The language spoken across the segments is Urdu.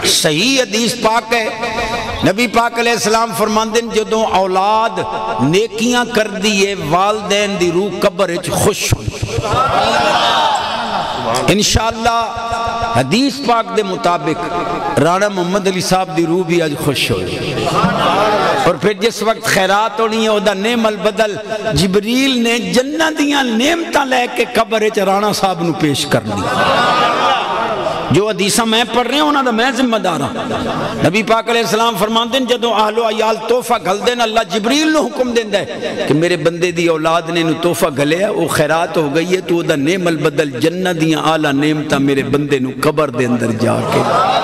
صحیح حدیث پاک ہے، نبی پاک علیہ السلام فرماندے جدوں اولاد نیکیاں کر دیئے والدین دی روح قبر وچ خوش ہوئی۔ انشاءاللہ حدیث پاک دے مطابق رانا محمد علی صاحب دی روح بھی آج خوش ہوئی، اور پھر جس وقت خیرات ہونی ہے اودا نعم البدل جبریل نے جنت دیاں نعمتاں لے کے قبر وچ رانا صاحب نو پیش کرنی۔ جو حدیثاں میں پڑھ رہے ہیں انہاں دا میں ذمہ دار ہوں۔ نبی پاک علیہ السلام فرماندے ہیں جدوں اہل و عیال تحفہ گھل دین اللہ جبریل نو حکم دیندا ہے کہ میرے بندے دی اولاد نے نو تحفہ گھلیا وہ خیرات ہو گئی ہے تو او دا نعم البدل جنت دیاں اعلی نعمتاں میرے بندے نو قبر دے اندر جا کے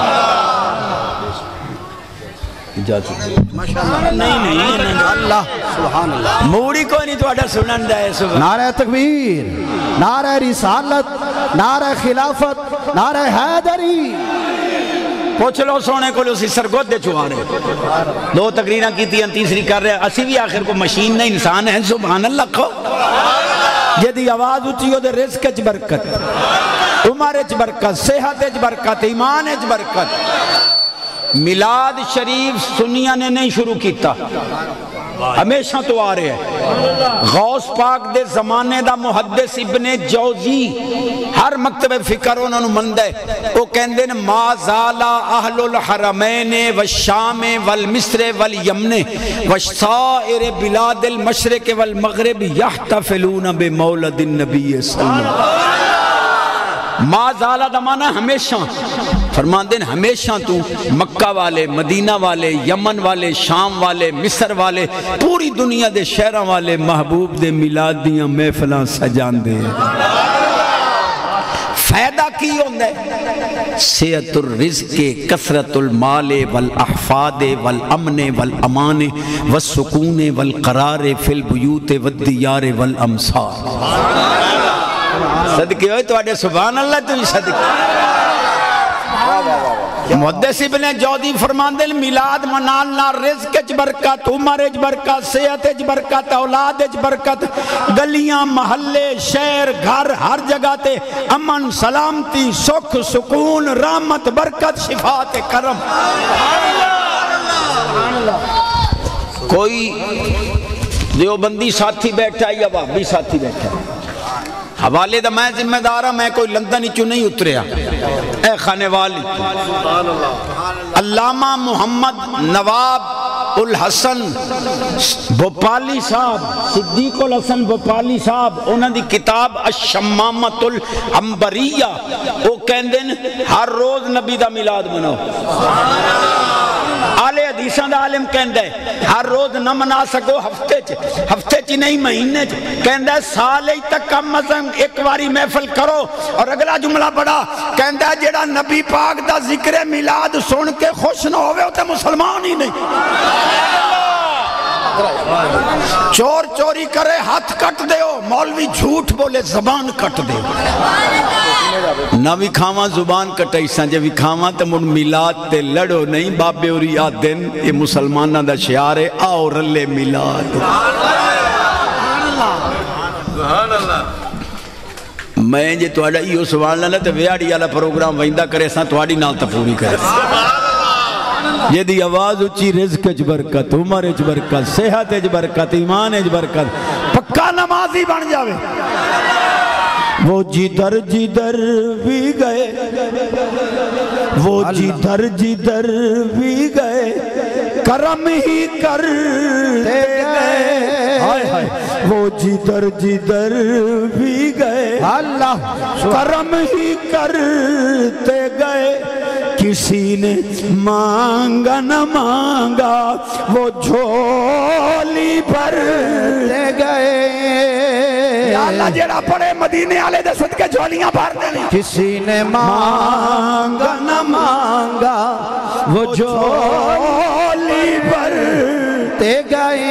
نہیں اللہ سبحان اللہ موڑی کوئی نہیں توڑا سنن دے سبحان نعرہ تکبیر، نعرہ رسالت، نعرہ خلافت، نعرہ حیدری۔ پوچھ لو سونے کو اسی سرگود دے چوہا رہے دو تقریرہ کیتی ہیں تیسری کر رہے اسی بھی آخر کو مشین نہیں انسان ہے سبحان اللہ کھو جدی آواز اچھی ہو دے رزق اچ برکت، عمر اچ برکت، صحت اچ برکت، ایمان اچ برکت۔ میلاد شریف سنیہ نے نہیں شروع کیتا، ہمیشہ تو آ رہے ہیں۔ غوث پاک دے زمانے دا محدث ابن جوزی ہر مکتب فکر انہوں نے مند ہے وہ کہندے ہیں ما زالا اہل الحرمین والشام والمصر والیمن وسائر بلاد المشرق والمغرب یحتفلون بمولد النبی صلی اللہ علیہ وسلم۔ ما زالہ دمانا ہمیشہ فرماندے ہیں ہمیشہ تو مکہ والے، مدینہ والے، یمن والے، شام والے، مصر والے، پوری دنیا دے شہرہ والے محبوب دے میلاد دیاں محفلاں سجان دے۔ فائدہ کی ہوندہ ہے صحت الرزق، کثرت المال والاحفاد والامن والامان والسکون والقرار فی البیوت والدیار والامصار۔ صدقے ہوئے تو آڑے سبحان اللہ تو صدقے۔ محدث ابن جوزی فرماندے میلاد منالنا رزق اچ برکت، عمر اچ برکت، صحت اچ برکت، اولاد اچ برکت، گلیاں محلے شہر گھر ہر جگہ تے امن سلامتی سکھ سکون رحمت برکت شفاعت کرم۔ کوئی دیوبندی ساتھی بیٹھا یا وہابی ساتھی بیٹھا حوالے دا میں ذمہ دارہ میں کوئی لندن ہی چوں نہیں اتریا اے خانے والی علامہ محمد نواب الحسن بھوپالی صاحب صدیق الحسن بھوپالی صاحب انہوں دی کتاب الشمامت العنبریہ وہ کہندے ہر روز نبی دا میلاد مناؤ۔ آلے حدیثاں دا عالم کہندہ ہے ہر روز نہ منا سکو ہفتے چی نہیں مہینے چی کہندہ ہے سالے تک کم مزم ایک واری محفل کرو۔ اور اگلا جملہ بڑا کہندہ ہے جیڑا نبی پاک دا ذکر میلاد سن کے خوش نہ ہوئے ہوتے مسلمان ہی نہیں۔ چور چوری کرے ہاتھ کٹ دے ہو، مولوی جھوٹ بولے زبان کٹ دے نہ بھی کھاواں زبان کٹائی سانجے بھی کھاواں تو من میلاد تے لڑو نہیں بابے اور یا دن یہ مسلمانہ دا شعار ہے آؤ رلے میلاد۔ میں جے توڑا یہ سوال نہ تو ویاڑی والا پروگرام ویندہ کرے ساں توڑی نال تا پوری کرے یہ دی آواز اچھی رزق اچ برکت، عمر اچ برکت، صحت اچ برکت، ایمان اچ برکت، پکا نمازی بن جاوے۔ وہ جدھر جدھر بھی گئے، وہ جدھر جدھر بھی گئے کرم ہی کرتے گئے، وہ جدھر جدھر بھی گئے اللہ کرم ہی کرتے گئے۔ کسی نے مانگا نہ مانگا وہ جھولی بھرتے گئے۔ یا اللہ جیڑا پڑے مدینے والے دے صدقے جھولیاں بھر دے۔ کسی نے مانگا نہ مانگا وہ جھولی بھرتے گئے،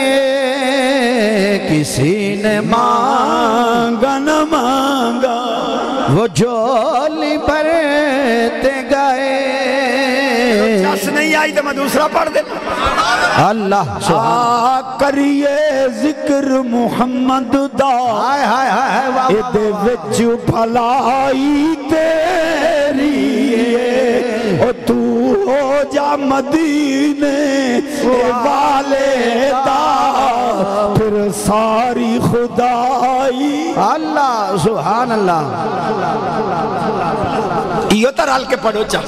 کسی نے مانگا نہ مانگا وہ جھولی بھرتے گئے۔ جس نہیں آئی تو میں دوسرا پڑھ دے اللہ کریے ذکر محمد دا ایدے وچ بھلائی تیری او تو مدینے والے دا پھر ساری خدائی اللہ سبحان اللہ یہ تو رل کے پڑھو چاہ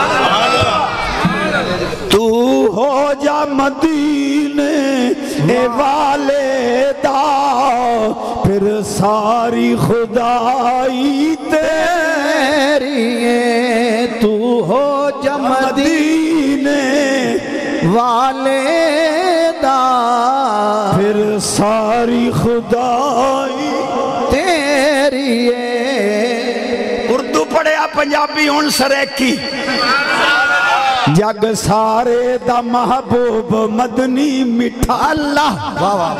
تو ہو جا مدینے والے دا پھر ساری خدائی تیری ہے تو ہو جا مدینے والے دا پھر ساری خدائی تیری ہے اردو پڑھیا پنجابی ہون سریکی جگ سارے دا محبوب مدنی مٹھا اللہ واہ واہ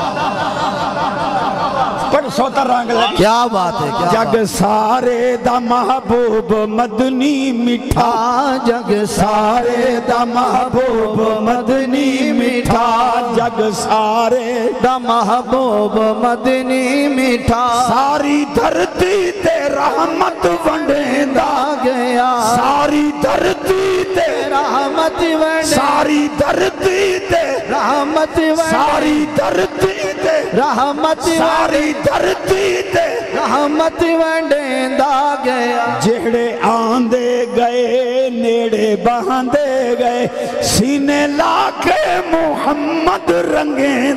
پڑھ سوتا رنگ لگی کیا بات ہے جگ سارے دا محبوب مدنی مٹھا جگ سارے دا محبوب مدنی مٹھا جگ سارے دا محبوب مدنی میٹھا ساری دھرتی تے رحمت ونڈیندا گیا ساری دھرتی تے رحمت ونڈے ساری دھرتی تے رحمت ونڈے ساری دھرتی تے رحمت ساری دھرتی تے رحمت ونڈیندا گیا جہڑے آندے گئے نیڑے بہاندے گئے سینے لا کے محمد رنگین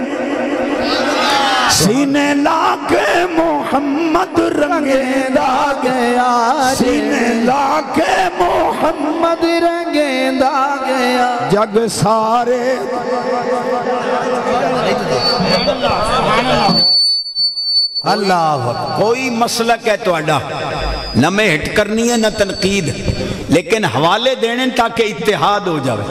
سینے لا کے محمد رنگیندا گیا سینے لا کے محمد رنگیندا گیا جگ سارے اللہ کوئی مسلک ہے تو اڈا نہ میں ہٹ کرنی ہے نہ تنقید لیکن حوالے دینے تاکہ اتحاد ہو جائے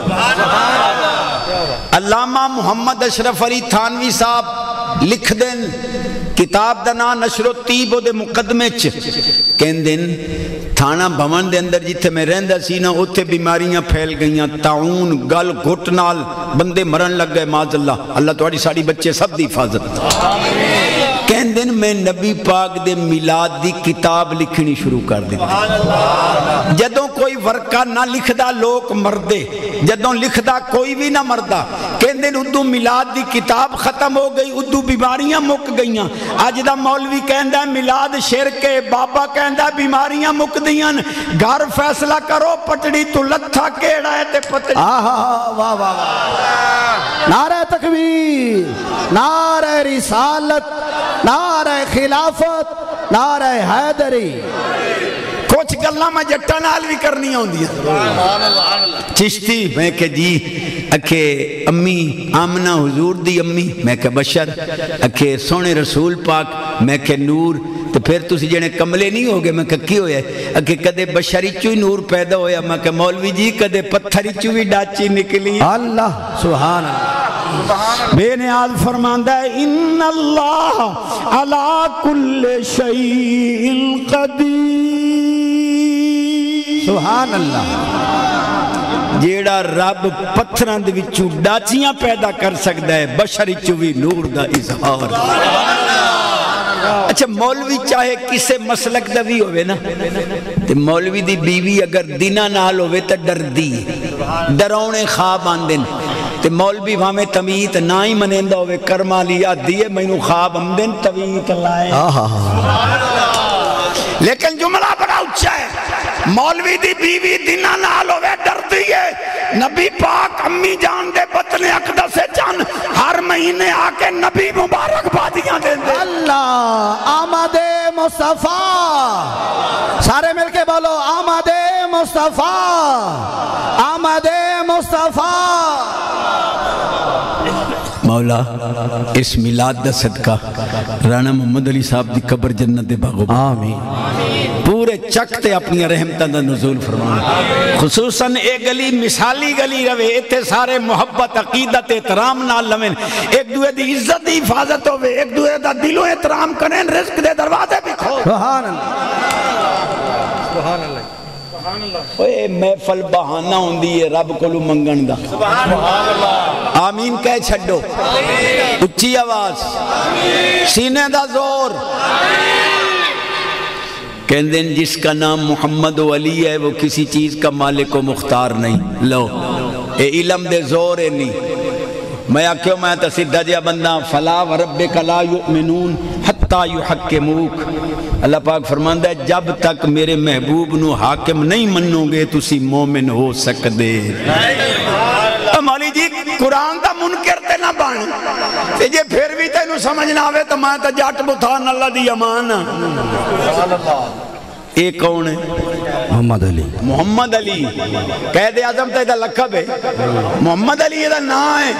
علامہ محمد اشرف علی تھانوی صاحب لکھ دیں کتاب دا نام نشر و طیب دے مقدمے کہن دن تھانہ بھون دے اندر جتھے میں رہندہ سی نا اتھے بیماریاں پھیل گئیاں تعاون گل گھٹ نال بندے مرن لگ گئے معاذ اللہ اللہ تواڈی ساڑی بچے سب دی حفاظت کہن دن میں نبی پاک دے میلاد دی کتاب لکھنی شروع کر دی جدوں کوئی ورقہ نہ لکھدا لوگ مردے جدوں لکھدا کوئی بھی نہ مردہ کہن دن ادو میلاد دی کتاب ختم ہو گئی ادو بیماریاں مک گئیاں آج دا مولوی کہندہ میلاد شرک بابا کہندہ بیماریاں مک دیاں گھر فیصلہ کرو پٹڑی تو لتھا کیڑا ہے تے پتڑی واہ واہ واہ نعرہ تکبیر نعرہ رسالت نعرہ خلافت نعرہ حیدری کچھ گلہ میں جٹا نال بھی کرنی ہوں دیا چشتی میں کہ جی اکھے امی آمنہ حضور دی امی میں کہ بشر اکھے سونے رسول پاک میں کہ نور تو پھر تُسی جنے کملے نہیں ہوگے میں کہ کی ہوئے اکھے کدے بشری چوئی نور پیدا ہویا میں کہ مولوی جی کدے پتھری چوئی ڈاچی نکلی اللہ سبحان اللہ بے نیاز فرماندہ ہے ان اللہ علا کل شیء قدیر سبحان اللہ جیڑا رب پتھراں دے وچوں ڈاچیاں پیدا کر سکتا ہے بشری چوی نور دا اظہار اچھا مولوی چاہے کسے مسلک دا بھی ہوئے نا تے مولوی دی بیوی اگر دینہ نال ہوئے تا ڈر دی ڈرونے خواب آندن تے مولوی ہمیں تمیت نہ ہی منیندہ ہوئے کرما لیا دیئے میں نو خواب آمدن تمیت لائے لیکن جملہ بڑا اچھا ہے مولوی دی بیوی دینہ نال ہوئے ڈر دیئے نبی پاک امی جان دے بطن اقدس جان ہر مہینے آکے نبی مبارک بادیاں دیں دے اللہ آمد مصطفیٰ سارے مل کے بولو آمد مصطفیٰ آمد مصطفیٰ مولا اس میلاد دا صدقہ رانا محمد علی صاحب دی قبر جنت دے باغو آمین پورے چکتے اپنی رحمتہ دا نزول فرمانا خصوصاً ایک گلی مثالی گلی روے ایتے سارے محبت عقیدت احترام نال لمن ایک دوے دی عزت دی حفاظت ہوئے ایک دوے دا دلوں احترام کریں رزق دے دروازے بھی کھو سبحان اللہ سبحان اللہ اوے محفل بہانہ ہوں دیئے رب کلو منگن دا آمین کہہ چھڑو اچھی آواز سینے دا زور کہندیں جس کا نام محمد و علی ہے وہ کسی چیز کا مالک و مختار نہیں لو اے علم دے زور ہے نہیں میں آکھو میں تا سدھا جیا بندہ فلا وربک لا یؤمنون حتی یحکموک اللہ پاک فرماندہ ہے جب تک میرے محبوب نو حاکم نہیں منو گے تسی مومن ہو سکدے مولی جی قرآن دا منکر تے نہ بان تے جے پھر بھی تے نو سمجھ نہ آوے تو میں تا جاٹ بتھان اللہ دی امان ایک کون ہے محمد علی محمد علی قید اعظم تے دا لقب ہے محمد علی دا نام ہے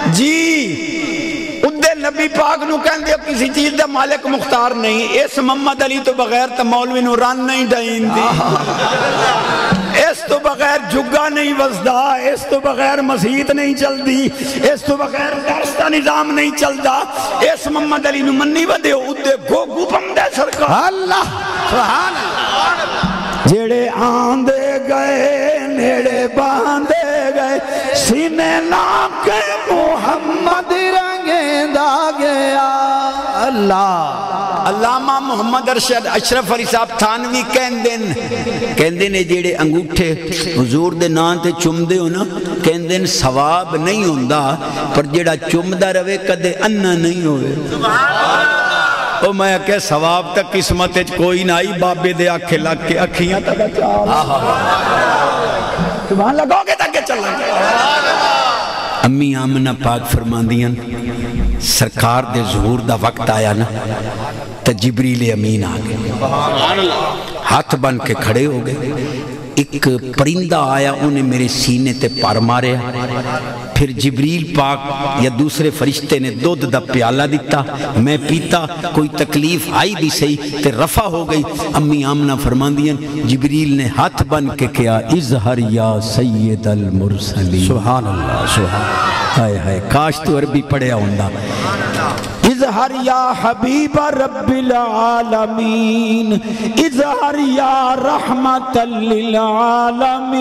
جی ادھے نبی پاک نو کہن دے کسی چیز دا مالک مختار نہیں اس محمد علی تو بغیر تا مولوی نو رن نہیں ڈائن دی اس تو بغیر جگہ نہیں وزدہ اس تو بغیر مسیحت نہیں چل دی اس تو بغیر درس کا نظام نہیں چل دا اس محمد علی نو منی ودے ادھے گو گو پمدے سرکار اللہ سبحان جڑے آندے گئے نیڑے باندے گئے سینے لاکے محمد رنگیں دا گیا اللہ علامہ محمد ارشد اشرف علی صاحب تھانوی کہندے نے جیڑے انگوٹھے حضور دے نام تے چمدے ہو نا کہندے ثواب نہیں ہوندا پر جیڑا چمدہ روے کدے انہ نہیں ہوئے او میں کہ ثواب تک قسمت کوئی نہ آئی بابے دے آنکھیں لگ کے اکھیاں تک چال سبحان لگو گے تک چل لگے امی آمنہ پاک فرماندیاں سرکار دے ظہور دا وقت آیا نا تو جبریل امین آگئے ہاتھ بن کے کھڑے ہو گئے ایک پرندہ آیا انہیں میرے سینے تے پار مارے پھر جبریل پاک یا دوسرے فرشتے نے دودھ دا پیالہ دیتا میں پیتا کوئی تکلیف آئی بھی صحیح تے رفع ہو گئی امی آمنہ فرماندیاں جبریل نے ہاتھ بن کے کیا اظہر یا سید المرسلین سبحان اللہ سبحان ہائے ہائے کاش تو عربی پڑھیا ہوندہ اظہر یا حبیب رب العالمین اظہر یا رحمت للعالمین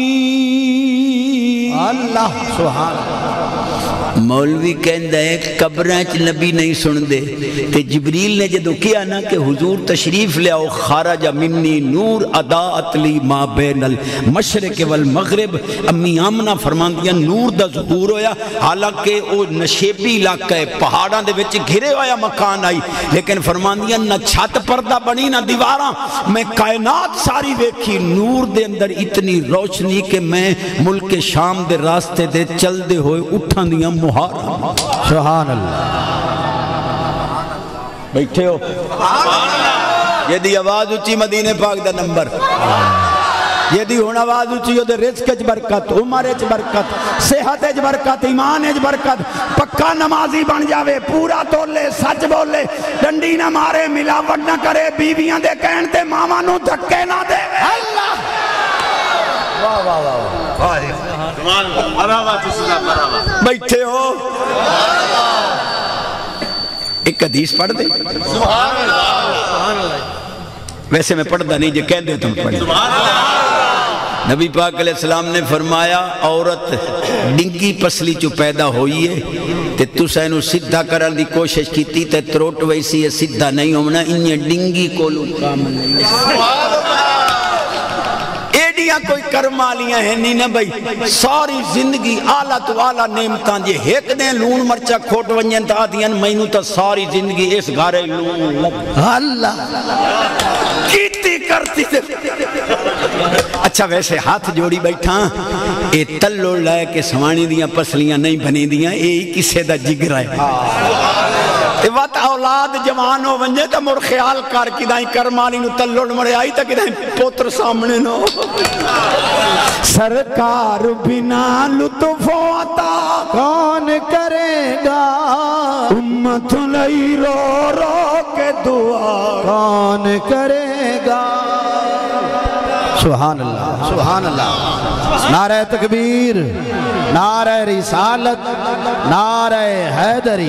اللہ سبحان مولوی کہندہ ہے قبرانچ نبی نہیں سن دے تے جبریل نے جدو کیا نا کہ حضور تشریف لے آؤ خارج منی نور اضاءت لی ما بین المشرق والمغرب امی آمنہ فرماندیاں نور دا ظہور ہویا حالانکہ وہ نشیبی علاقہ ہے پہاڑاں دے وچ گھرے ہویا مکان آئی لیکن فرماندیاں نہ چھت پردہ بنی نہ دیواراں میں کائنات ساری ویکھی نور دے اندر اتنی روشنی کہ میں ملک شام دے راستے دے چل دے ہوئے اٹھاں دیاں سبحان اللہ بیٹھے ہو یہ دی آواز اچھی مدینہ پاک دا نمبر یہ دی ہون آواز اچھی ہو دے رزق اچ برکت عمر اچ برکت صحت اچ برکت ایمان اچ برکت پکا نمازی بن جاوے پورا تولے سچ بولے ڈنڈی نہ مارے ملاوٹ نہ کرے بیویاں دے کہن تے ماما نو دھکے نہ دے اللہ واہ واہ واہ بیٹھے ہو ایک حدیث پڑھ دے ویسے میں پڑھ دا نہیں جو کہہ دے تم پڑھ نبی پاک علیہ السلام نے فرمایا عورت ڈنگی پسلی چو پیدا ہوئی ہے تے تو سینو سدھا کرن دی کوشش کیتی تے تروٹ ویسی ہے سدھا نہیں ہونا انہیں ڈنگی کو لکام نہیں ایڈیاں کوئی کرمالیاں ہیں نہیں نہ بھئی ساری زندگی آلہ تو آلہ نعمتان جے ایک دیں لون مرچہ کھوٹ ونجن تا دیاں مینو تا ساری زندگی اس گھارے لون لگ اللہ کیتی کرتی دے اچھا ویسے ہاتھ جوڑی بیٹھا اے تلو لائے کے سوانی دیاں پسلیاں نہیں بنی دیاں اے کسے دا جگر ہے وقت اولاد جوان ہو ونجے تا مر خیال کر کی دائیں کرمانی نو تلوڑ مرے آئی تا کی دائیں پوتر سامنے نو سرکار بنا لطف و عطا کون کرے گا امت لئی رو رو کے دعا کون کرے گا سبحان اللہ سبحان اللہ نعرہ تکبیر نعرہ رسالت نعرہ حیدری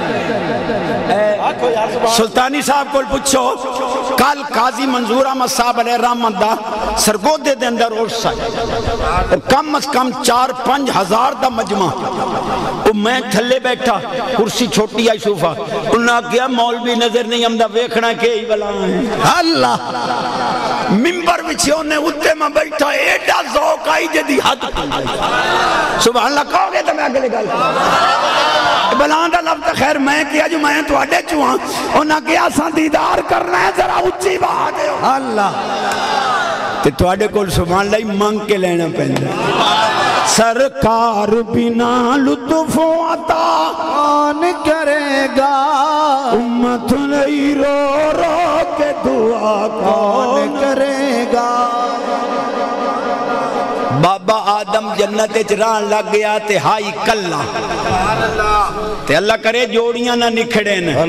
سلطانی صاحب کو پوچھو کل قاضی منظور احمد صاحب علیہ رحمت دا سرگودے دے اندر عرص ہے کم از کم 4-5 ہزار دا مجمع وہ میں تھلے بیٹھا کرسی چھوٹی آئی صوفہ انہاں کیا مولوی نظر نہیں ہم دا ویکھنا کہ ہی بلا ہیں اللہ ممبر وچھے انہیں اتے میں بیٹھا ایڈا ذوق آئی جدی حد سبحان اللہ کہو گے تو میں اگلے گل بلان دا لفظ خیر میں کیا جو میں تو اڈے چوہاں انہاں کیا ساں دیدار کرنا ہے ذرا اچھی بات ہے اللہ تے تو اڈے کول سبحان اللہ ہی مانگ کے لینا پہندا سرکار بنا لطف و عطا کون کرے گا امت نہیں رو رو کے دعا کون کرے گا بابا آدم جنت چران لگ گیا تے ہائی کلا تے اللہ کرے جوڑیاں نہ نکھڑے ن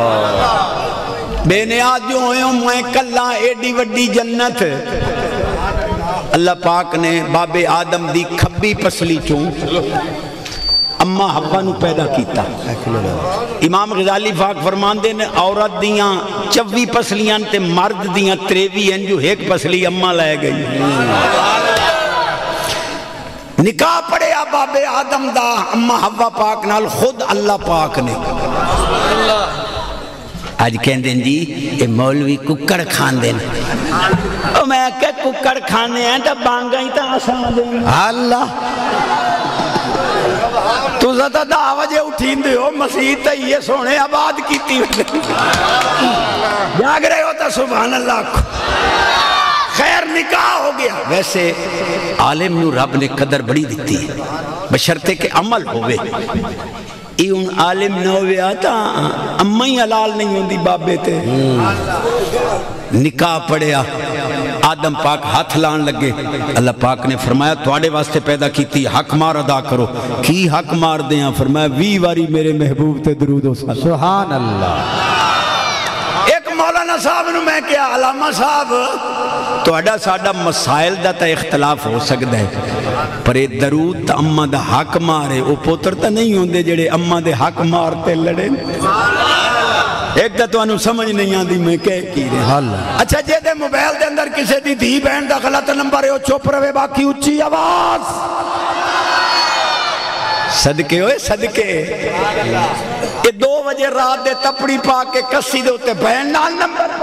بے نیاز جو ہوئے ہوں میں کلا ایڈی وڈی جنت اللہ پاک نے باب آدم دی کھبی پسلی چوں اما حوا نو پیدا کیتا امام غزالی پاک فرماندے نے عورت دیاں 24 پسلیاں تے مرد دیاں 23 ہیں جو ایک پسلی اما لے گئی نکاح پڑے باب آدم دا اما حوا پاک نال خود اللہ پاک نے آج کہن دیں جی اے مولوی ککڑ کھان دیں میں کہ ککڑ کھانے ہیں تو بانگا ہی تا آسان دیں اللہ تو زدہ دا آوجے اٹھین دے ہو مسیح تا یہ سونے آباد کیتی جاگ رہے ہوتا سبحان اللہ کو خیر نکاح ہو گیا ویسے عالم نو رب نے قدر بڑی دیتی ہے بشرتے کہ عمل ہوئے ای ان عالم نہ ہوئے آتا امی حلال نہیں ہوندی بابے تے نکاح پڑیا آدم پاک ہاتھ لان لگے اللہ پاک نے فرمایا توڑے واسطے پیدا کیتی حق مار ادا کرو کی حق مار دیاں فرمایا 20 واری میرے محبوب تے درود و سلام سبحان اللہ ایک مولانا صاحب نے میں کیا علامہ صاحب توڑا ساڑا مسائل دا تا اختلاف ہو سکتا ہے پر ایک درود تا اممہ دا حق مارے او پوتر تا نہیں ہوندے جڑے اممہ دے حق مارتے لڑے ایک دا تو انہوں سمجھ نہیں آندی میں کہہ کی رہے اچھا جے دے موبائل دے اندر کسے دی دھی بہن دا غلط نمبر ہے وہ چوپ روے باقی اچھی آواز صدقے ہوئے صدقے یہ 2 بجے رات دے تپڑی پا کے کسی دے ہوتے بہن نال نمبر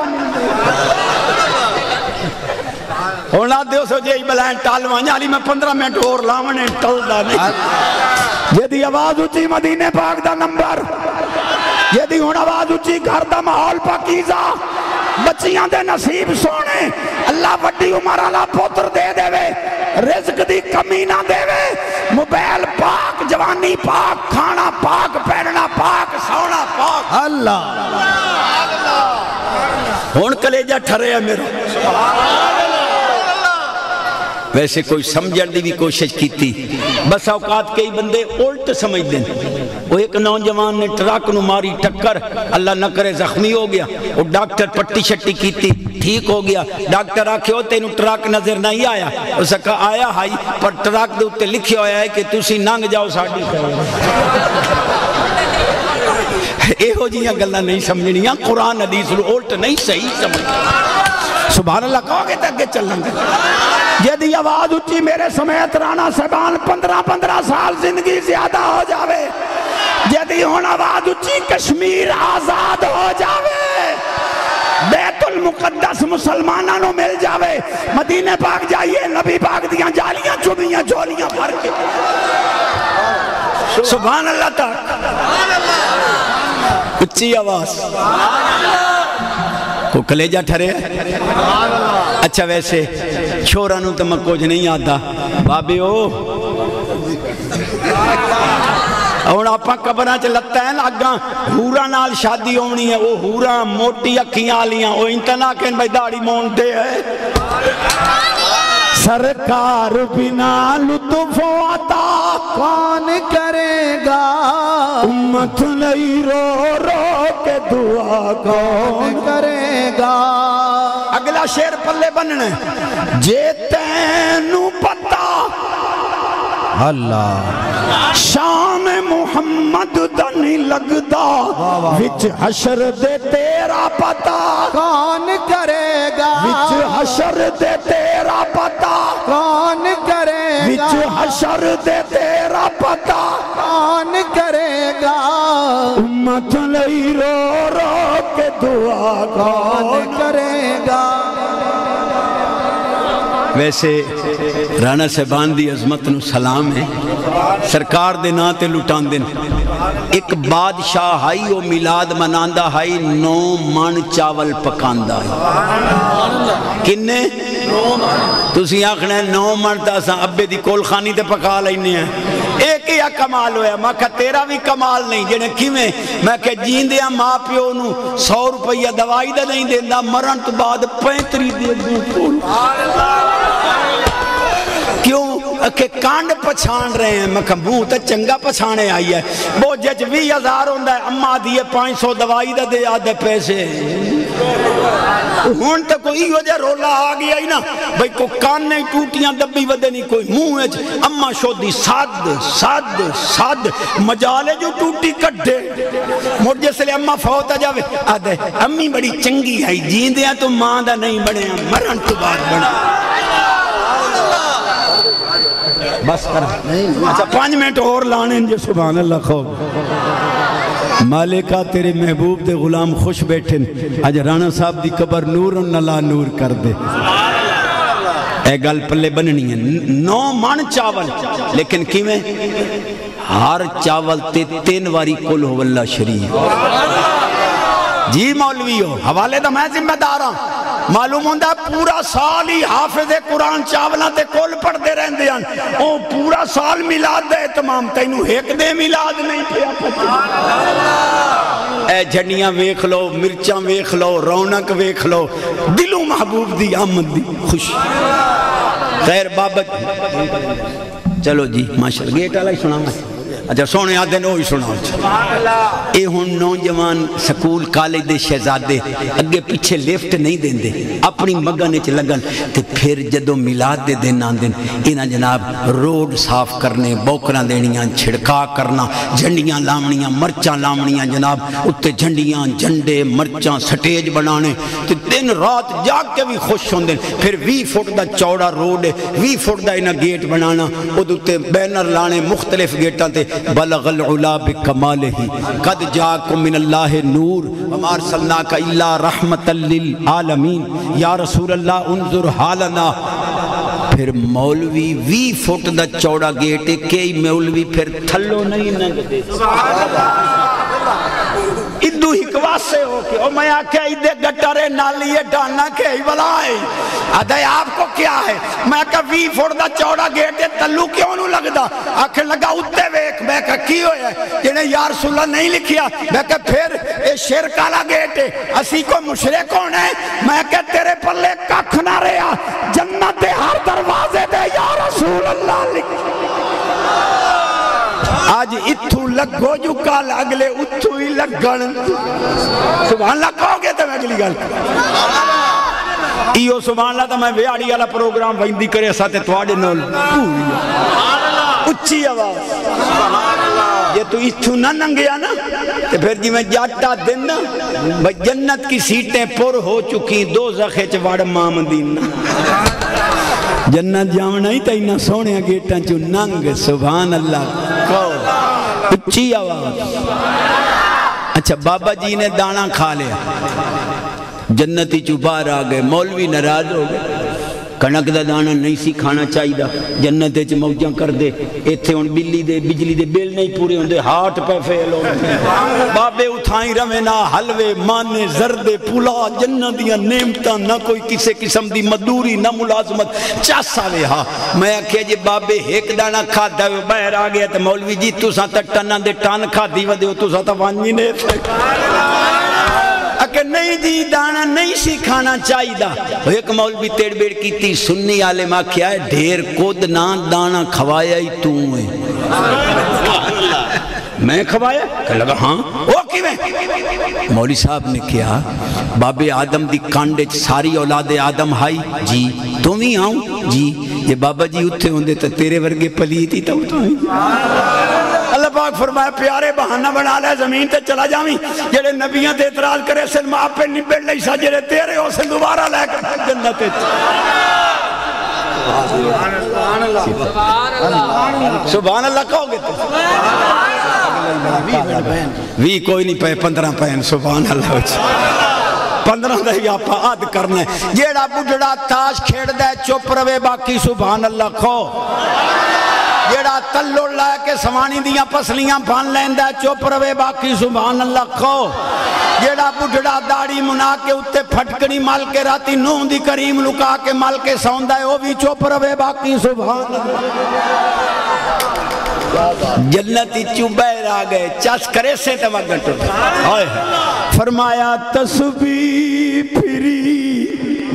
ہونا دیو سو جے بلائن ٹالوان یعنی میں 15 منٹ اور لاؤنے ٹل دا نہیں یہ دی آواز اچھی مدینے پاک دا نمبر یہ دی ہون آواز اچھی گھر دا محول پاکیزہ بچیاں دے نصیب سونے اللہ وڈی عمر اللہ پوتر دے دے وے رزق دی کمی نہ دے وے موبائل پاک جوانی پاک کھانا پاک پہننا پاک سونا پاک اللہ ہون کلیجہ ٹھرے ہے میرا ویسے کوئی سمجھن دی بھی کوشش کی تھی بس اوقات کئی بندے الٹ سمجھ دیں وہ ایک نوجوان نے ٹرک نو ماری ٹکر اللہ نہ کرے زخمی ہو گیا وہ ڈاکٹر پٹی شٹی کی تھی ٹھیک ہو گیا ڈاکٹر آکھے ہوتے انہوں ٹرک نظر نہیں آیا اسے کہا آیا ہائی پر ٹرک دے ہوتے لکھے ہویا ہے کہ تُسی ننگ جاؤ ساڑھی اے ہو جیاں گلہ نہیں سمجھنیاں قرآن حدیث الٹ نہیں صحیح سمجھ سبحان اللہ کہو گے تک چلن گے یہ دی آواز اچھی میرے سمیت رانا صاحبان 15 سال زندگی زیادہ ہو جاوے یہ دی ہون آواز اچھی کشمیر آزاد ہو جاوے بیت المقدس مسلمانہ نو مل جاوے مدینہ پاک جائیے نبی پاک دیاں جالیاں چوبیاں جولیاں بھر کے سبحان اللہ تک اچھی آواز کو کلیجہ ٹھرے اچھا ویسے چھوڑانوں تو میں کچھ نہیں آتا بابی ہو اور آپاں قبران چے لگتا ہے آگاں ہورا نال شادی ہونی ہے وہ ہورا موٹی اکھیاں لیاں وہ انتنا کہن بھائی داڑی مونتے ہے سرکار بنا لطف و عطا کون کرے گا امت نہیں رو رو کے دعا کون کرے گا اگلا شیر پلے بننے جے تینو پتا اللہ شان محمد دنی لگدا وچ حشر دے تیرا پتا کون کرے گا وچ حشر دے تیرا پتا کون کرے گا وچ حشر دے تیرا پتا کون کرے گا امت نہیں رو رو کے دعا کون کرے گا ویسے رانا صاحبان دی عظمت نو سلام ہے سرکار دے نا تے لٹان دن ایک بادشاہ ہائی او میلاد مناندہ ہائی 9 من چاول پکاندہ ہے کنے تُسی آکھنا ہے 9 من تا ساں ابے دی کول خانی تے پکا لینے ہیں ایک یا کمال ہویا میں کہا تیرا بھی کمال نہیں جنہیں کیویں میں کہا جیندیاں ماں پیو نو 100 روپیہ دوائی دا نہیں دیندہ مرن تو بعد 35 دے دوں کول کیوں کہ کانڈ پچھان رہے ہیں میں کہا منہ تا چنگا پچھانے آئی ہے وہ جج 20,000 ہوندہ ہے اممہ دیئے 500 دوائی دا دے آدھے پیسے ہون تا کوئی ہو جائے رولا آگیا ہی نا بھئی کو کان نہیں ٹوٹیاں دبی ودے نہیں کوئی منہ ہے اممہ شو دی ساد مجالے جو ٹوٹی کٹ دے مر جیسے لے اممہ فوتا جاوے آدھے امی بڑی چنگی ہے جیندیاں تو ماں دا نہیں بڑے ہیں مرن تو بات بڑے بس کر اچھا 5 منٹ اور لانے جو سبحان اللہ خوب مالکہ تیرے محبوب دے غلام خوش بیٹھیں آج رانا صاحب دی قبر نور نلا نور کر دے اے گل پلے بننی ہے 9 من چاول لیکن کیویں ہر چاول تے 3 واری کل ہو اللہ شریف جی مولوی ہو حوالے دا میں ذمہ داراں معلوم ہوندہ پورا سال ہی حافظ قرآن چاولاں تے کول پڑھ دے رہن دے ہیں او پورا سال میلاد دے تمام تینوں ایک دے میلاد نہیں پیا پتا اے جھنیاں ویکھ لو مرچاں ویکھ لو رونق ویکھ لو دلوں محبوب دی آمد دی خوش خیر بابت چلو جی ماشاءاللہ گیٹ آلائی سنا میں اچھا سونے آدھے نو ہی سنا اے ہون نوجوان سکول کالج دے شہزادے اگے پیچھے لیفٹ نہیں دیں دے اپنی مگنے چ لگن تے پھر جدو میلاد دے دن آن دن انہاں جناب روڈ صاف کرنے بوکراں دینیاں چھڑکا کرنا جھنڈیاں لامنیاں مرچاں لامنیاں جناب اتے جھنڈیاں جھنڈے مرچاں سٹیج بنانے تے دن رات جاگ کے بھی خوش ہوں دن پھر 20 فٹ دا چوڑا روڈ ہے 20 فٹ دا انہاں گیٹ بنانا ادھتے بینر لانے مختلف گیٹاں تے بلغ العلا بکمالہی قد جاکم من اللہ نور وما ارسلناک الا رحمتا للعالمین یا رسول اللہ انظر حالنا پھر مولوی 20 فٹ دا چوڑا گیٹے کئی مولوی پھر تھلو نہیں ننگ دے ادو ہکواسے ہو کے او میں آکے ادھے گٹارے نالیے ڈالنا کے ہی بلائے آدھے آپ کو کیا ہے میں کہا 20 فٹ دا چوڑا گیٹے تلو کیوں نو لگ دا آکھے لگا اتے ویک میں کہا کی ہوئے جنہیں یا رسول اللہ نہیں لکھیا میں کہا پھر اے شرک آلا گیٹے اسی کو مشرک ہونے میں کہا تیرے پلے ککھ نہ رہا جنت دے ہر دروازے دے یا رسول اللہ لکھیا آج اتھو لگو جو کال اگلے اتھو ہی لگن سبحان اللہ کہو گے تو میں اگلی گل ایو سبحان اللہ تو میں ویاڑی والا پروگرام ویندی کرے ساتھ تواڈے نال اچھی آواز یہ تو اتھو نہ ننگیا نا تو پھر جی میں جاتا دن نا جنت کی سیٹیں پر ہو چکی دوزخ چواڑ مامدین جنت جامنا ہی تا انہا سونے گیٹاں چو ننگ سبحان اللہ اچھی آواز اچھا بابا جی نے دانا کھا لیا جنتی چو باہر آگئے مولوی ناراض ہو گئے کنک دا دانا نہیں سی کھانا چاہی دا جنتے چ موجاں کر دے ایتھے ان بلی دے بجلی دے بیل نہیں پورے ہوں دے ہارٹ پہ فیل ہو بابے اٹھائیں روینا حلوے مانے زردے پولا جنتیاں نعمتاں نہ کوئی کسے قسم دی مدوری نہ ملازمت چاسا وے ہاں میں کہ جی بابے ایک دانا کھا دا باہر آ گیا تو مولوی جی تو سا تا ٹنہ دے ٹان کھا دی ودے ہو تو سا تا وانجی نے کہ نہیں جی دانا نہیں سی کھانا چاہی دا ایک مولوی تیڑ بیڑ کی تھی سنی عالمہ کیا ہے ڈھیر کود نہ دانا کھوایا ہی تو ہے میں کھوایا کہ لگا ہاں وہ کیویں مولوی صاحب نے کیا باب آدم دی کانڈے ساری اولاد آدم ہائی جی تم ہی آؤں جی یہ بابا جی اتھے ہوندے تو تیرے ورگے پلیتی تو اللہ پاک فرمایا پیارے بہانہ بنا لے زمین تے چلا جاویں جڑے نبیاں تے اعتراض کرے سن ماں پہ نبڑ لئی سا جڑے تیرے ہو سے دوبارہ لے کر جنت سبحان اللہ کہو گے تو وی کوئی نہیں پہ 15 پہن سبحان اللہ 15 دا ہی آپ عاد کرنا ہے جیڑا بڑھڑا تاش کھیڑ دے چپ روے باقی سبحان اللہ کھو جیڑا تلو لائے کے سوانی دیاں پسلیاں بھان لیندہ چپ روے باقی سبحان اللہ کھو جیڑا بڑھڑا داڑی منا کے اتے پھٹکنی مال کے راتی نون دی کریم لکا کے مال کے سوندہ ہے وہ بھی چپ روے باقی سبحان اللہ جنتی چوبیر آگئے چاس کرے سے توقع فرمایا تسبیح پھری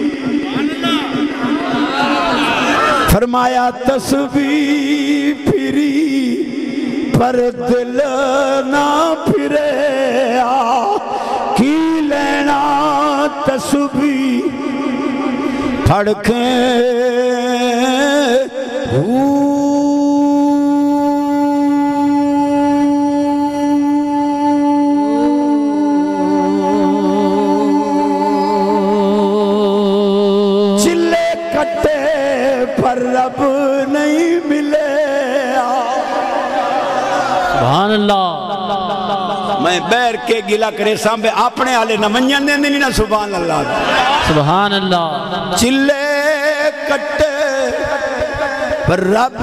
فرمایا تسبیح پھری پر دل نہ پھرے کی لینا تسبیح پھڑکیں رب نہیں ملے سبحان اللہ میں بیر کے گلا کرے سامبے اپنے آلے نہ منجن دیں نہیں نہ سبحان اللہ سبحان اللہ چلے کٹے پر رب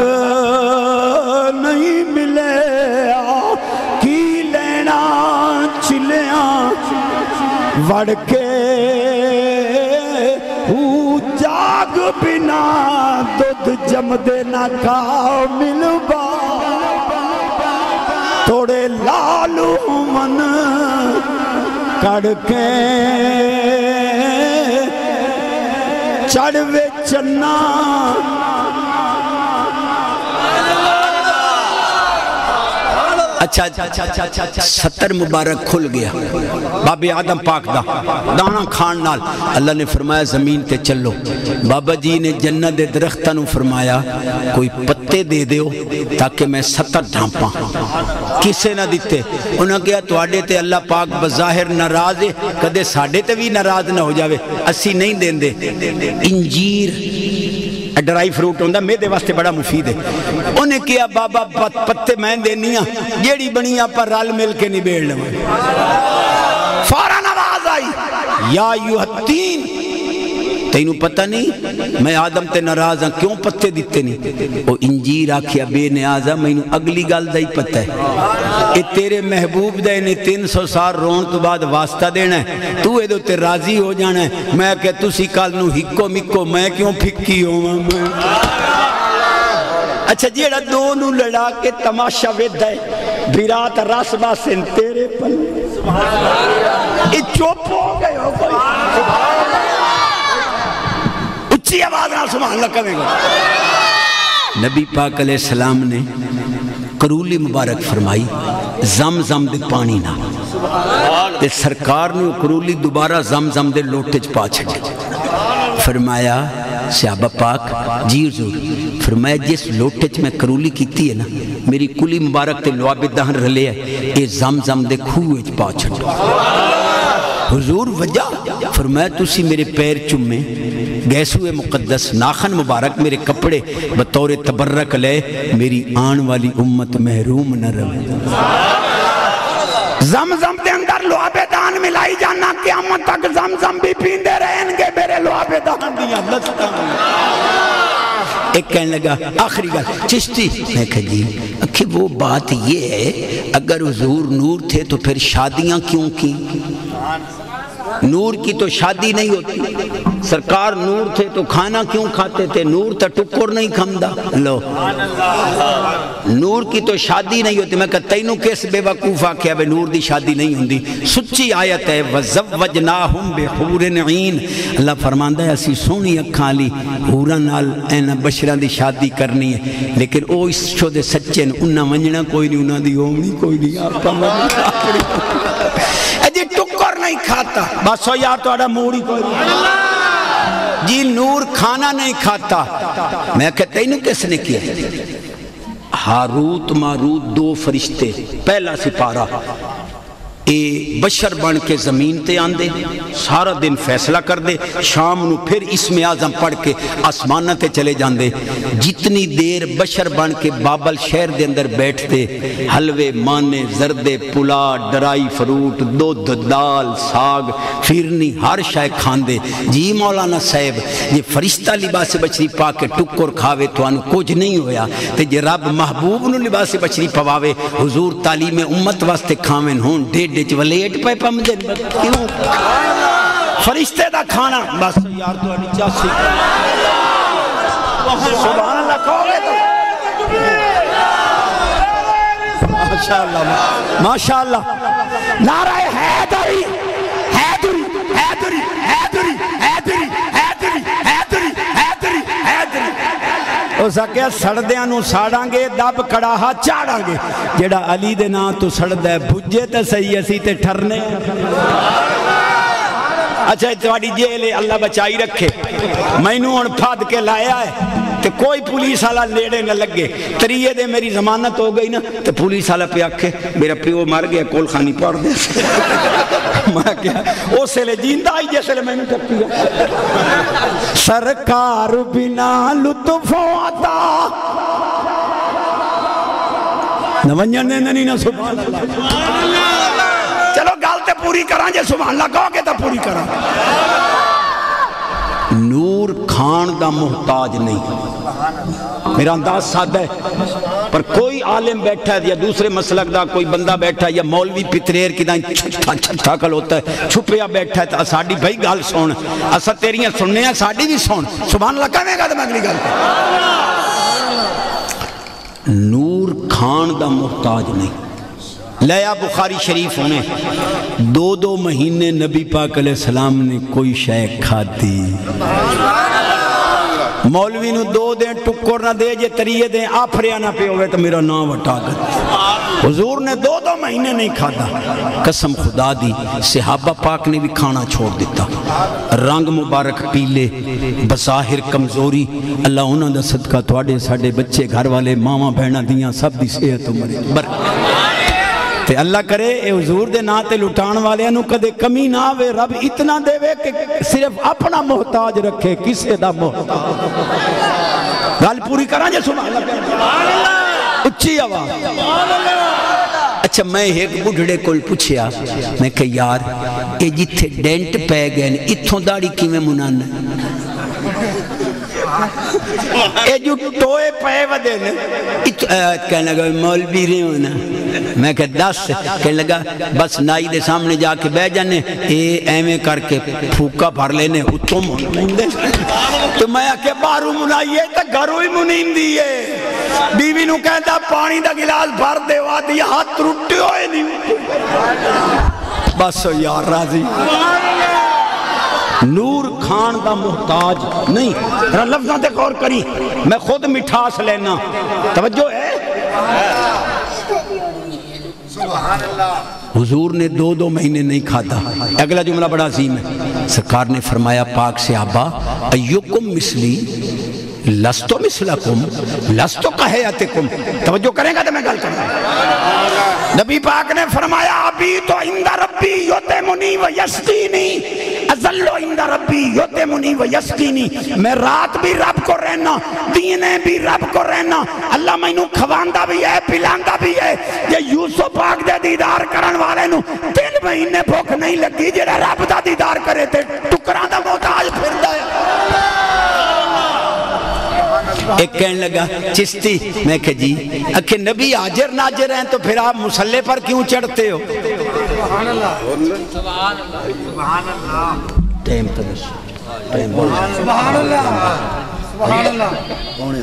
نہیں ملے کی لینا چلیاں وڑ کے جاگ بنا دودھ جم دینا کامل با توڑے لالو من کڑ کے چڑھوے چنا اچھا 70 مبارک کھل گیا بابی آدم پاک دا دانا کھان نال اللہ نے فرمایا زمین تے چلو بابا جی نے جنت دے درختانوں فرمایا کوئی پتے دے دیو تاکہ میں 70 ڈھانپاں کسے نہ دیتے انہوں نے کہا تو آڑے تے اللہ پاک بظاہر ناراض ہے کدے ساڑے تے بھی ناراض نہ ہو جاوے اسی نہیں دین دے انجیر ڈرائی فروٹ ہوندہ میدے واسطے بڑا مفید ہے انہیں کیا بابا پتے میں دینیاں جیڑی بنیاں پر رال مل کے نہیں بیڑ لوں فوراً آواز آئی یا ایوہ تینوں پتہ نہیں میں آدم تے ناراض ہاں کیوں پتے دیتے نہیں وہ انجیر آکھیا بے نیازہ میں اگلی گال دا ہی پتہ ہے اے تیرے محبوب دے نے 300 سال رون تو بعد واسطہ دینا ہے تو اے دو تے راضی ہو جانا ہے میں کہ تُسی کال نو ہکو مکو میں کیوں پھکی ہوں اچھا جیڑا دونوں لڑا کے تماشا وید ہے بیرات راس باسن تیرے پل اے چوپ ہو گئے ہو کوئی اچھی آواز نہ سبحان اللہ کہے گا نبی پاک علیہ السلام نے کرولی مبارک فرمائی زم زم دے پانی نہ تے سرکار نے کرولی دوبارہ زم زم دے لوٹے چپا چھڑے فرمایا صحابہ پاک جی حضور فرمایا جس لوٹے چ میں کرولی کیتی ہے نا میری کلی مبارک تے لواب دہن رلے ہے اے زم زم دے کھوئے چپا چھڑے حضور وجہ فرمایا تُسی میرے پیر چمیں گیسوئے مقدس ناخن مبارک میرے کپڑے بطور تبرک لے میری آن والی امت محروم نہ رہے زم زم دے اندر لواب دان ملائی جانا قیامت تک زم زم بھی پیندے رہیں گے میرے لواب دان دیا لستا ایک کہنے لگا آخری گل چشتی میں کہا جی کہ وہ بات یہ ہے اگر حضور نور تھے تو پھر شادیاں کیوں کی نور کی تو شادی نہیں ہوتی سرکار نور تھے تو کھانا کیوں کھاتے تھے نور تا ٹکر نہیں کھمدا لو نور کی تو شادی نہیں ہوتی میں کہتا تینوں کس بے وقوف آکھیا بے نور دی شادی نہیں ہوندی سچی آیت ہے وَزَوَّجْنَاهُمْ بِحُورٍ عِينٍ اللہ فرماندہ ہے اسی سونی اکھاں لی حورن نال اینا بشران دی شادی کرنی ہے لیکن او اس شو دے سچے انہاں ونجنا کوئی نہیں انہاں دی ہومنی کوئی نہیں آپ جی ٹکر نہیں کھاتا بس ہو یار تو آڑا موڑی کوئی نہیں جی نور کھانا نہیں کھاتا میں کہتا ہی نہیں کس نے کیا ہاروت ماروت دو فرشتے پہلا سپارہ اے بشر بن کے زمین تے آندے سارا دن فیصلہ کر دے شام نو پھر اسم اعظم پڑھ کے آسمانہ تے چلے جاندے جتنی دیر بشر بن کے بابل شہر دے اندر بیٹھتے حلوے مانے زردے پلا ڈرائی فروٹ دودھ دال ساگ فیرنی ہر شے کھاندے جی مولانا صاحب یہ فرشتہ لباس بچری پا کے ٹکر کھاوے تو انو کچھ نہیں ہویا تے جے رب محبوب نو لباس بچری پواوے حضور تعلیم امت واسطے کھاویں ہون ڈیڈ ولیٹ پہ پمدن کیوں فرشتے دا کھانا بس یار تو انہی چاسی سبحان اللہ کہو گے تو ماشاءاللہ نعرہ حیدری حیدری حیدری حیدری حیدری حیدری حیدری حیدری حیدری ہو سکے سڑدیاں نو ساڑاں گے دب کڑاہا چاڑاں گے جیڑا علی دے نا تو سڑد ہے بھجے تے صحیح اسی تے ٹھرنے اچھا تواڈی جیل اللہ بچائی رکھے میں نو ہن پھاد کے لایا ہے کہ کوئی پولیس والا نیڑے نہ لگے تریے دے میری ضمانت ہو گئی نا تو پولیس والا پہ آکھے میرا پیو مر گیا کول خانی پڑھ دے میں کیا اسے لے جیندہ آئی جیسے لے میں نے کیا سرکار بنا لطف آتا نونجن نے نہیں نا سبحان اللہ چلو گالتے پوری کران جے سبحان اللہ کہو کہ تا پوری کران نور کھان دا محتاج نہیں میرا انداز سادہ ہے پر کوئی عالم بیٹھا ہے یا دوسرے مسلک دا کوئی بندہ بیٹھا ہے یا مولوی پتریر کی دائیں چھٹا کل ہوتا ہے چھپیا بیٹھا ہے تو ساڑی بھائی گال سون اسا تیریاں سننے ہیں ساڑی بھی سون سبحان اللہ کہنے گا تو میں اگلی گال نور کھان دا محتاج نہیں لیا بخاری شریف ہونے 2 مہینے نبی پاک علیہ السلام نے کوئی شے کھا دی مولوی نو 2 دیں ٹکر نہ دے جے تریے دیں آفریا نہ پہ ہوئے تو میرا نام وٹا گت حضور نے 2 مہینے نہیں کھاتا قسم خدا دی صحابہ پاک نے بھی کھانا چھوڑ دیتا رنگ مبارک پیلے بظاہر کمزوری اللہ انہوں دا صدقہ تواڈے ساڈے بچے گھر والے ماما بہنا دیاں سب دی صحت عمر تے اللہ کرے اے حضور دے نا تے لٹان والے انو کدے کمی نہ آوے رب اتنا دے وے کہ صرف اپنا محتاج رکھے کسے دا محتاج گال پوری کران جے سبحان اللہ اچھی آواز اچھا میں ایک بڑھڑے کول پوچھیا میں کہ یار اے جتھے ڈینٹ پہ گئے اتھوں داڑی کی میں منانا اے جو ٹوئے پہ ودے کہنے لگا مولوی رہے ہونا میں کہ 10 کہنے لگا بس نائی دے سامنے جا کے بہ جانے اے ایمیں کر کے پھوکا بھر لینے اتھوں منائیں دے تو میں کہ بارو منائیے تا گھرو ہی منائیں دیئے بیوی نو کہتا پانی دا گلاس بھر دے وادی ہاتھ رٹے ہوئے نہیں بس یار راضی نور کھان دا محتاج نہیں ذرا لفظاں تے غور کری میں خود مٹھاس لینا توجہ ہے حضور نے 2 مہینے نہیں کھاتا اگلا جملہ بڑا عظیم ہے سرکار نے فرمایا پاک صحابہ ایوکم مثلی لستو مثلکم لستو کہیاتکم توجہ کریں گا تو میں گل کروں نبی پاک نے فرمایا ابھی تو عند ربی یتمنی و یسقینی ازلو عند ربی یتمنی و یسقینی میں رات بھی رب کو رہنا دینے بھی رب کو رہنا اللہ میں نو کھواندہ بھی ہے پلاندہ بھی ہے یہ یوسف پاک دے دیدار کرن والے نو 3 مہینے بھوک نہیں لگی جڑا رب دا دیدار کرے تے ٹکراں دا محتاج پھردا ہے ایک کہنے لگا چشتی میں کہ جی اکھے نبی آجر ناجر ہیں تو پھر آپ مسلح پر کیوں چڑھتے ہو سبحان اللہ سبحان اللہ ٹیم تدش سبحان اللہ سبحان اللہ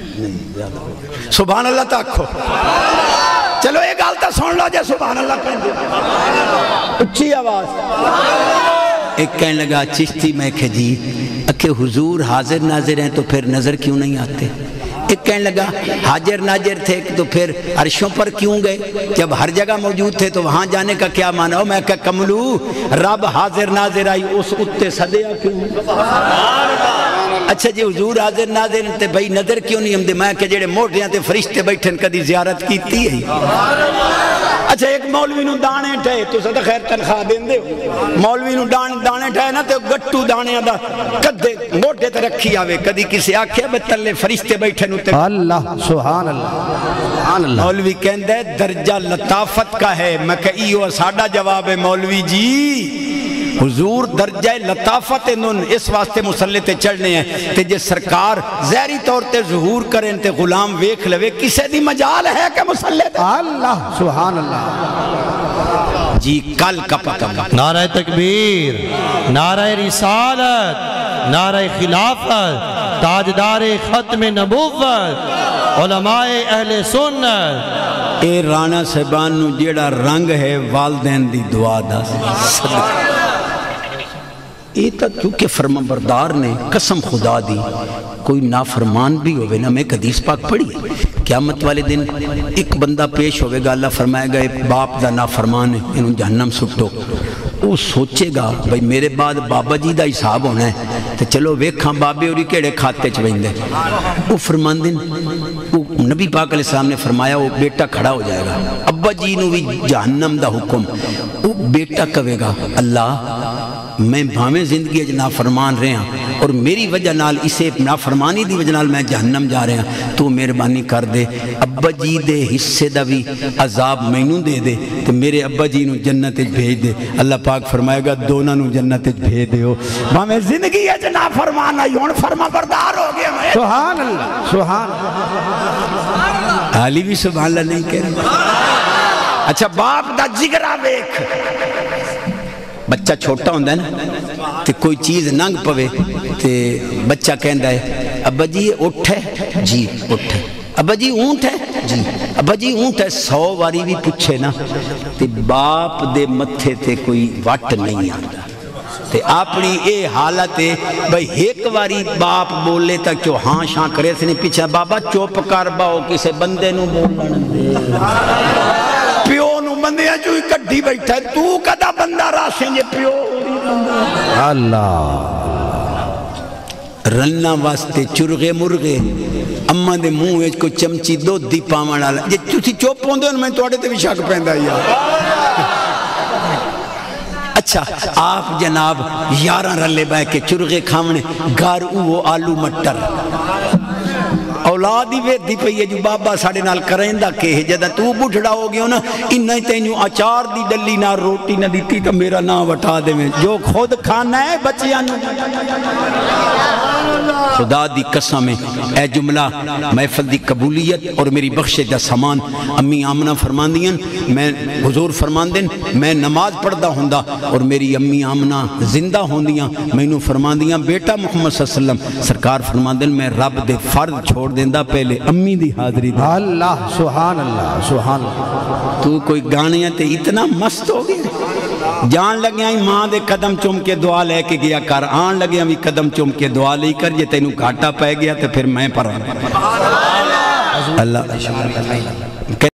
سبحان اللہ تاکھو چلو ایک آلتا سن لو جے سبحان اللہ کہنے دے اچھی آواز ایک کہنے لگا چشتی میں کہ جی کہ حضور حاضر ناظر ہیں تو پھر نظر کیوں نہیں آتے ایک کہنے لگا حاضر ناظر تھے تو پھر عرشوں پر کیوں گئے جب ہر جگہ موجود تھے تو وہاں جانے کا کیا معنی ہو میں کہ کملو رب حاضر ناظر آئی اس اتے صدیہ کیوں اچھا جی حضور حاضر ناظر تے بھئی نظر کیوں نہیں ہم دے میں کہ جڑے موٹیاں تے فرشتے بیٹھن کدی زیارت کیتی ہے اچھا ایک مولوی نو دانے ٹھے تو صدا خیر تنخواہ دین دے مولوی نو دانے ٹھے نا تو گٹو دانے دا کدے موٹے تے رکھی آوے کدی کسی آکھے بے تلے فرشتے بیٹھے نو تے اللہ سبحان اللہ مولوی کہندے درجہ لطافت کا ہے میں کہیو ساڑا جواب ہے مولوی جی حضور درجہ لطافت انہوں اس واسطے مسلح تے چڑھنے ہیں تے جے سرکار ظاہری طور تے ظہور کریں تے غلام ویکھ لوے کسے دی مجال ہے کہ مسلح تے اللہ سبحان اللہ جی کل کا پتہ نعرہ تکبیر، نعرہ رسالت، نعرہ خلافت، تاجدار ختم نبوت، علماء اہل سنت. اے رانا صاحبان نو جیڑا رنگ ہے والدین دی دعا دا صدقہ یہ تا کیونکہ فرما بردار نے قسم خدا دی کوئی نافرمان بھی ہوئے نا میں ایک حدیث پاک پڑھی قیامت والے دن ایک بندہ پیش ہوئے گا اللہ فرمائے گا ایک باپ دا نافرمان ہے انہوں جہنم سٹو وہ سوچے گا بھئی میرے بعد بابا جی دا حساب ہونا ہے تو چلو ویکھاں بابے اور کیڑے کھاتے چوئیں دے وہ فرمان دن وہ نبی پاک علیہ السلام نے فرمایا وہ بیٹا کھڑا ہو جائے گا ابا جی نو بھی جہنم دا حکم وہ بیٹا کہے گا اللہ میں بھاویں زندگی اج نافرمان رہے ہیں اور میری وجہ نال اسے نافرمانی دی وجہ نال میں جہنم جا رہے ہیں تو مہربانی کر دے ابا جی دے حصے دا بھی عذاب مینوں دے دے تو میرے ابا جی نو جنت بھیج دے اللہ پاک فرمائے گا دونوں نو جنت بھیج دے ہو بھاویں زندگی اج نافرمان آئی ہون فرما بردار ہو گیا میں سبحان اللہ سبحان اللہ علی بھی سبحان اللہ نہیں کہہ رہا اچھا باپ دا جگرہ بیک بچہ چھوٹا ہوندہ ہے نا تے کوئی چیز ننگ پوے تے بچہ کہندہ ہے ابا جی اٹھ ہے جی اٹھ ہے ابا جی اونٹ ہے جی ابا جی اونٹ ہے 100 واری بھی پوچھے نا تے باپ دے متھے تے کوئی وٹ نہیں آندا تے اپنی اے حالت ہے بھئی ایک واری باپ بولے تک جو ہاں شاں کرے سے نہیں پیچھا بابا چوپ کر باؤ کسے بندے نو بولن دے پیو نو بندے جو کڈی بیٹھا ہے تو کدا بندہ راشیں جے پیو اللہ رلنا واسطے چرغے مرغے اماں دے منہ وچ کو چمچی دو دی پاون والا جے تسی چوپ ہوندے ہو میں تواڈے تے بھی شک پیندا یا اچھا آپ جناب 11 رلے بہ کے چرغے کھاونے گھر وہ آلو مٹر اولاد ہی ویدی پئی ہے جو بابا ساڑے نال کریں دا کہ جدہ تو بڑھڑا ہو گیا نا انہی تینیوں اچار دی ڈلی نہ روٹی نہ دیتی تو میرا نام وٹا دے میں جو خود کھانا ہے بچیاں خدا دی قسم ہے اے جملہ محفل دی قبولیت اور میری بخشے دا سامان امی آمنہ فرمان دین میں حضور فرمان دین میں نماز پڑھدا ہوندہ اور میری امی آمنہ زندہ ہوندیاں میں انہوں فرمان دیاں بیٹا محمد صلی اللہ علیہ وسلم سرکار فرمان دین میں رب دے فرض چھوڑ دیندہ پہلے امی دی حاضری دی اللہ سبحان اللہ سبحان اللہ تو کوئی گانے تے اتنا مست ہو گئے جان لگے ہیں ماں دے قدم چوم کے دعا لے کے گیا کر آن لگے ہیں قدم چوم کے دعا لے کر یہ تینوں گھاٹا پہ گیا تو پھر میں پر اللہ